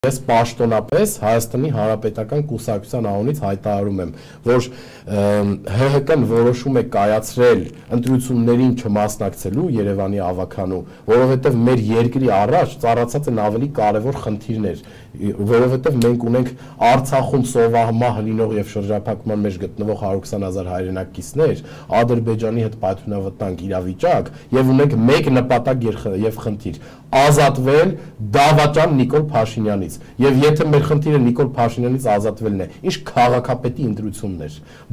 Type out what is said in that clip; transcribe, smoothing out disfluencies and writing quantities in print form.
Ես պաշտոնապես Հայաստանի Հանրապետական կուսակցության անունից հայտարարում եմ, որ ՀՀԿ-ն որոշում է կայացրել ընտրություններին չմասնակցելու Երևանի ավականու, որովհետև մեր երկրի առաջ ծառացած են ավելի կարևոր խնդիրներ, որովհետև մենք ունենք Արցախում սովահմահ լինող եւ շրջափակման մեջ գտնվող 120,000 հայրենակիցներ, Ադրբեջանի հետ պայթյունավտանգ իրավիճակ եւ ունենք մեկ նպատակ եւ խնդիր՝ ազատվել դավաճան Նիկոլ Փաշինյանից։ Եվ եթե մեր խնդիրը Նիկոլ Փաշինյանից ազատվելն է, ինչ քաղաքապետի ընտրություններ։